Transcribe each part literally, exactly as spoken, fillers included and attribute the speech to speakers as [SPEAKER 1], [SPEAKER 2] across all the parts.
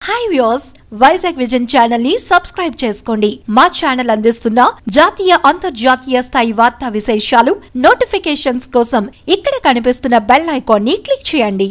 [SPEAKER 1] Hi viewers, Vizag vision channel ని subscribe చేసుకోండి. మా ఛానల్ అందిస్తున్న జాతీయ అంతర్జాతీయ స్థాయి వార్తా విశేషాలు నోటిఫికేషన్స్ కోసం ఇక్కడ కనిపిస్తున్న బెల్ ఐకాన్ ని క్లిక్ చేయండి.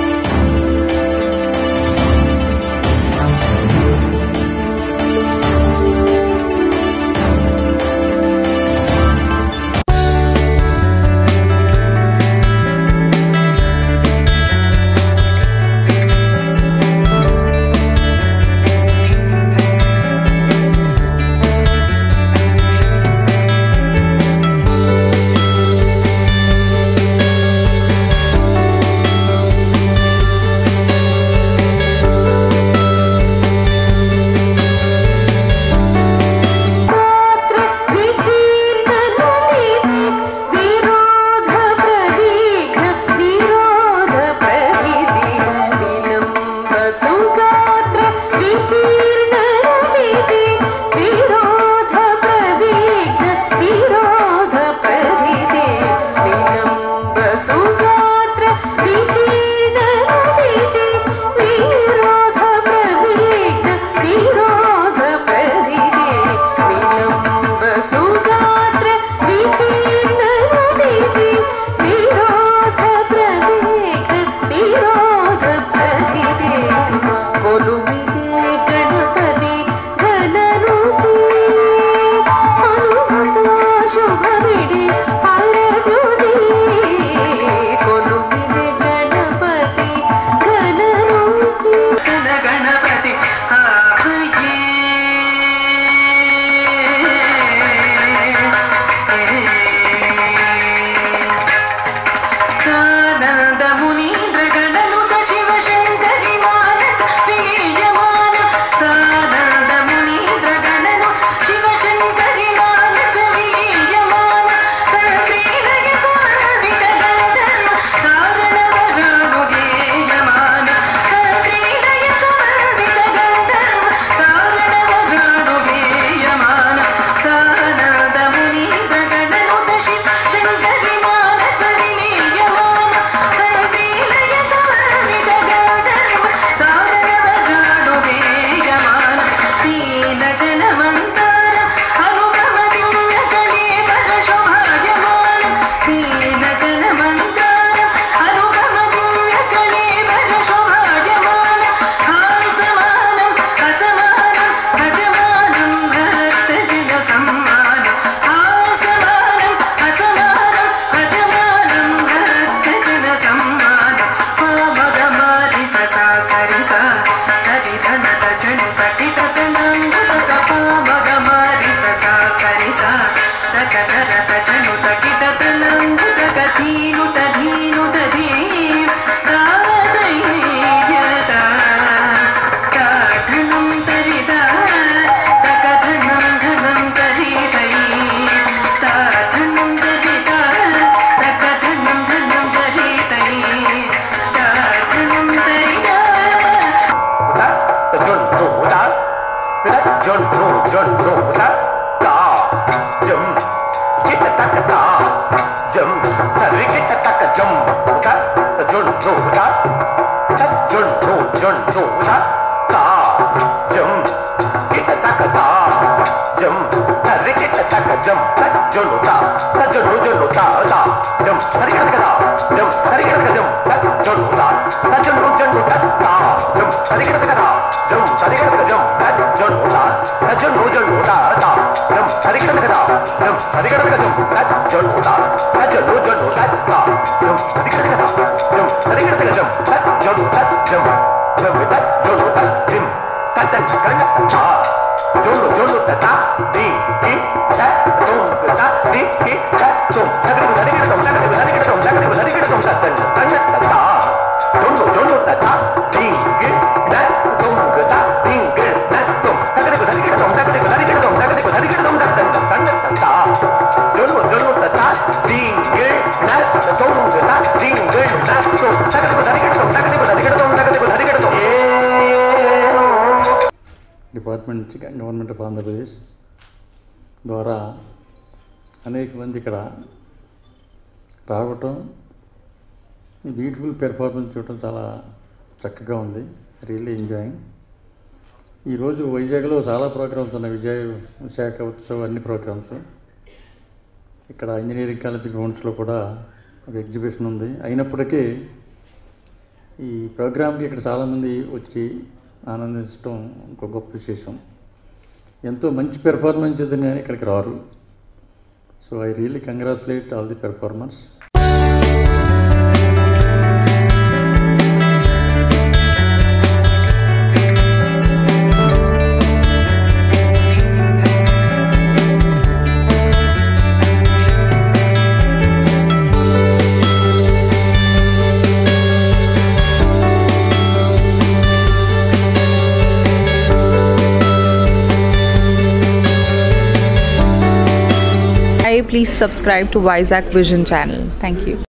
[SPEAKER 2] డిపార్ట్మెంట్ గవర్నమెంట్ ఆఫ్ ఆంధ్రప్రదేశ్ ద్వారా అనేక మంది ఇక్కడ రావటం, బ్యూటిఫుల్ పెర్ఫార్మెన్స్ చూడటం చాలా చక్కగా ఉంది. Really enjoying. ఈరోజు వైజాగ్లో చాలా ప్రోగ్రామ్స్ ఉన్నాయి, విజయ విశాఖ ఉత్సవ్ అన్ని ప్రోగ్రామ్స్. ఇక్కడ ఇంజనీరింగ్ కాలేజ్ గ్రౌండ్స్లో కూడా ఒక ఎగ్జిబిషన్ ఉంది. అయినప్పటికీ ఈ ప్రోగ్రామ్కి ఇక్కడ చాలామంది వచ్చి ఆనందించడం ఒక గొప్ప విశేషం. ఎంతో మంచి పెర్ఫార్మెన్స్ ఇదని కానీ ఇక్కడికి రారు. So I really congratulate all the performers.
[SPEAKER 3] Please subscribe to Vizag Vision channel. Thank you.